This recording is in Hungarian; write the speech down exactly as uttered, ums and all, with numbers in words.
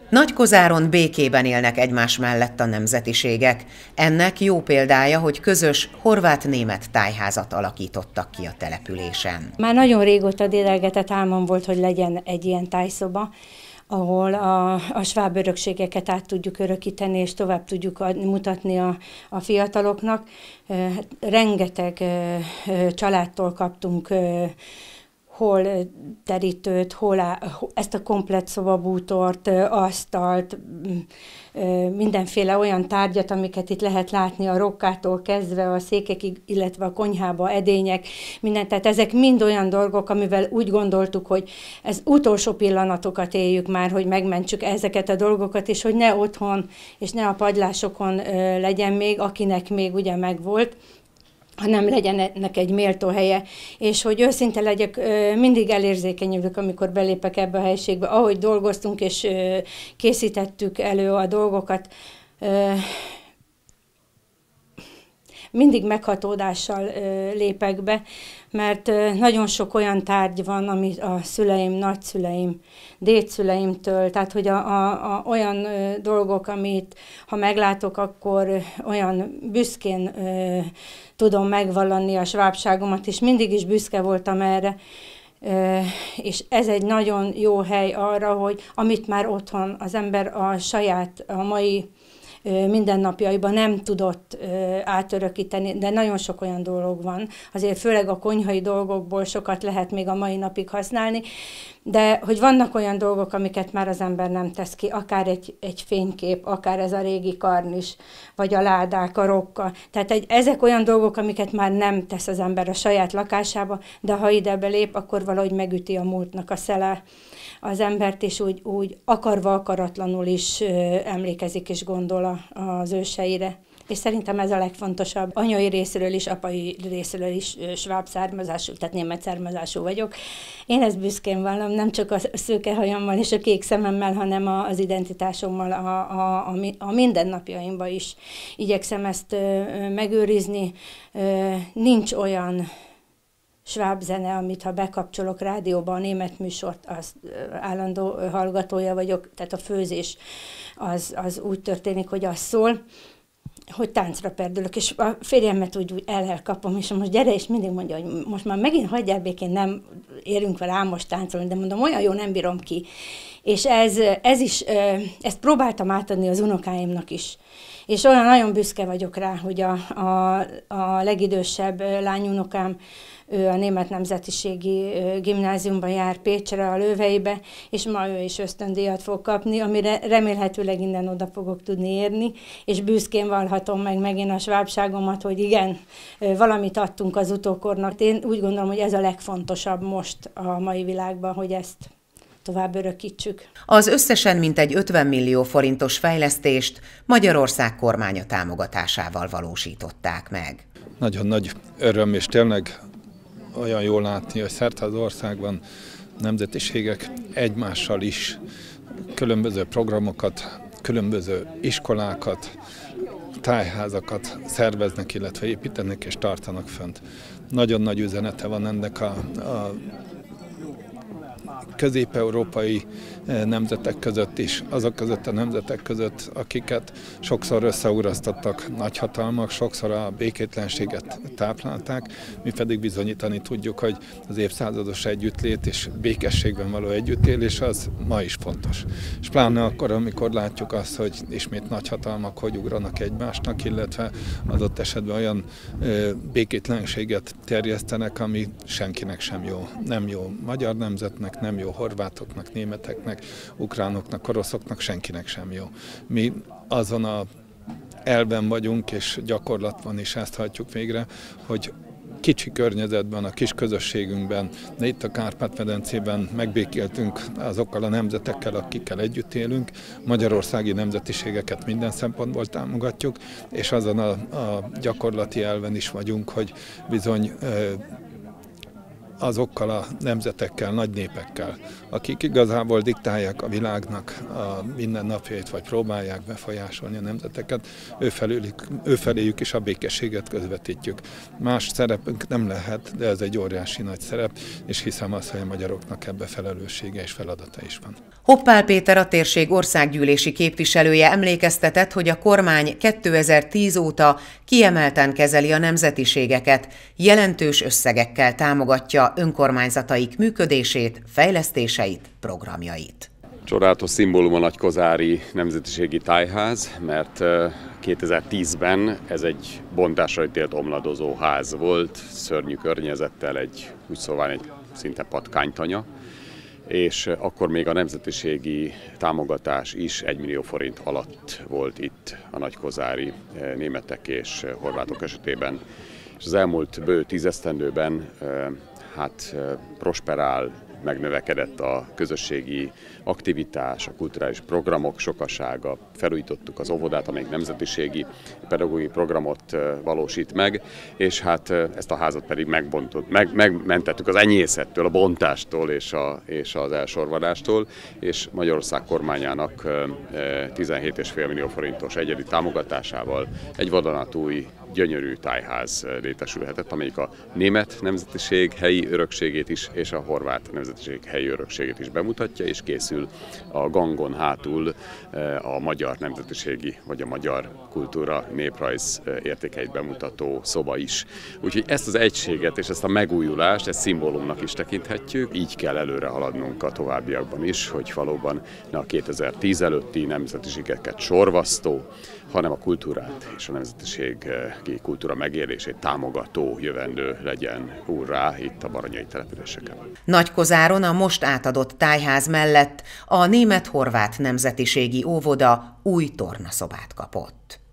Nagykozáron békében élnek egymás mellett a nemzetiségek. Ennek jó példája, hogy közös horvát-német tájházat alakítottak ki a településen. Már nagyon régóta dédelgetett álmom volt, hogy legyen egy ilyen tájszoba, ahol a, a sváb örökségeket át tudjuk örökíteni, és tovább tudjuk adni, mutatni a, a fiataloknak. Rengeteg családtól kaptunk hol terítőt, hol á, ezt a komplett szobabútort, asztalt, mindenféle olyan tárgyat, amiket itt lehet látni, a rokkától kezdve a székekig, illetve a konyhába edények, minden. Tehát ezek mind olyan dolgok, amivel úgy gondoltuk, hogy ez utolsó pillanatokat éljük már, hogy megmentsük ezeket a dolgokat, és hogy ne otthon, és ne a padlásokon legyen még, akinek még ugye megvolt, hanem legyen ennek egy méltó helye, és hogy őszinte legyek, mindig elérzékenyülök, amikor belépek ebbe a helyiségbe, ahogy dolgoztunk és készítettük elő a dolgokat, mindig meghatódással lépek be, mert nagyon sok olyan tárgy van, amit a szüleim, nagyszüleim, dédszüleimtől, tehát hogy a, a, a, olyan dolgok, amit ha meglátok, akkor olyan büszkén ö, tudom megvallani a svábságomat, és mindig is büszke voltam erre. Ö, és ez egy nagyon jó hely arra, hogy amit már otthon az ember a saját, a mai mindennapjaiban nem tudott átörökíteni, de nagyon sok olyan dolog van. Azért főleg a konyhai dolgokból sokat lehet még a mai napig használni, de hogy vannak olyan dolgok, amiket már az ember nem tesz ki, akár egy, egy fénykép, akár ez a régi karnis, vagy a ládák, a rokka. Tehát egy, ezek olyan dolgok, amiket már nem tesz az ember a saját lakásába, de ha ide belép, akkor valahogy megüti a múltnak a szele az embert, és úgy, úgy akarva akaratlanul is ö, emlékezik és gondol a, az őseire. És szerintem ez a legfontosabb. Anyai részről is, apai részről is sváb származású, tehát német származású vagyok. Én ezt büszkén vallom, nem csak a szőke hajammal és a kék szememmel, hanem az identitásommal, a, a, a, a mindennapjaimban is igyekszem ezt ö, megőrizni. Ö, nincs olyan sváb zene, amit ha bekapcsolok rádióba a német műsort, az állandó hallgatója vagyok, tehát a főzés az, az úgy történik, hogy az szól, hogy táncra perdülök, és a férjemet úgy, úgy elkapom, és most gyere, és mindig mondja, hogy most már megint hagyjál békén, nem érünk vele ám most táncolni, de mondom, olyan jó, nem bírom ki. És ez, ez is, ezt próbáltam átadni az unokáimnak is. És olyan nagyon büszke vagyok rá, hogy a, a, a legidősebb lányunokám, ő a német nemzetiségi gimnáziumban jár Pécsre, a Lőveibe, és ma ő is ösztöndíjat fog kapni, amire remélhetőleg innen oda fogok tudni érni, és büszkén vallhatom meg megint a svábságomat, hogy igen, valamit adtunk az utókornak. Én úgy gondolom, hogy ez a legfontosabb most a mai világban, hogy ezt tovább örökítsük. Az összesen mintegy ötven millió forintos fejlesztést Magyarország kormánya támogatásával valósították meg. Nagyon nagy öröm, és tényleg olyan jól látni, hogy szerte az országban nemzetiségek egymással is különböző programokat, különböző iskolákat, tájházakat szerveznek, illetve építenek és tartanak fönt. Nagyon nagy üzenete van ennek a, a közép-európai nemzetek között is, azok között a nemzetek között, akiket sokszor összeurasztottak nagyhatalmak, sokszor a békétlenséget táplálták, mi pedig bizonyítani tudjuk, hogy az évszázados együttlét és békességben való együttélés az ma is fontos. És pláne akkor, amikor látjuk azt, hogy ismét nagyhatalmak hogy ugranak egymásnak, illetve adott esetben olyan ö, békétlenséget terjesztenek, ami senkinek sem jó. Nem jó magyar nemzetnek, nem jó horvátoknak, németeknek, ukránoknak, oroszoknak, senkinek sem jó. Mi azon a elben vagyunk, és gyakorlatban is ezt hajtjuk végre, hogy kicsi környezetben, a kis közösségünkben, de itt a Kárpát-medencében megbékéltünk azokkal a nemzetekkel, akikkel együtt élünk. Magyarországi nemzetiségeket minden szempontból támogatjuk, és azon a, a gyakorlati elven is vagyunk, hogy bizony azokkal a nemzetekkel, nagy népekkel, akik igazából diktálják a világnak a mindennapjait, vagy próbálják befolyásolni a nemzeteket, őfelőlük, őfeléjük is a békességet közvetítjük. Más szerepünk nem lehet, de ez egy óriási nagy szerep, és hiszem azt, hogy a magyaroknak ebbe felelőssége és feladata is van. Hoppál Péter, a térség országgyűlési képviselője emlékeztetett, hogy a kormány kétezer-tíz óta kiemelten kezeli a nemzetiségeket, jelentős összegekkel támogatja önkormányzataik működését, fejlesztéseit, programjait. Csodálatos szimbólum a nagykozári nemzetiségi tájház, mert kétezer-tízben ez egy bontásra ítélt omladozó ház volt, szörnyű környezettel, egy, úgy szóval egy szinte patkánytanya, és akkor még a nemzetiségi támogatás is egy millió forint alatt volt itt a nagykozári németek és horvátok esetében. És az elmúlt bő tízesztendőben hát prosperál, megnövekedett a közösségi aktivitás, a kulturális programok sokasága, felújítottuk az óvodát, amelyik nemzetiségi pedagógiai programot valósít meg, és hát ezt a házat pedig megbontott, meg, megmentettük az enyészettől, a bontástól és, a, és az elsorvadástól, és Magyarország kormányának tizenhét egész öt millió forintos egyedi támogatásával egy vadonatúj, gyönyörű tájház létesülhetett, amelyik a német nemzetiség helyi örökségét is, és a horvát nemzetiség helyi örökségét is bemutatja, és készül a gangon hátul a magyar nemzetiségi, vagy a magyar kultúra, néprajz értékeit bemutató szoba is. Úgyhogy ezt az egységet és ezt a megújulást, ezt szimbólumnak is tekinthetjük, így kell előre haladnunk a továbbiakban is, hogy valóban ne a kétezer-tíz előtti nemzetiségeket sorvasztó, hanem a kultúrát és a nemzetiségi kultúra megélését támogató jövendő legyen hurrá itt a baranyai településeken. Nagykozáron a most átadott tájház mellett a német-horvát nemzetiségi óvoda új tornaszobát kapott.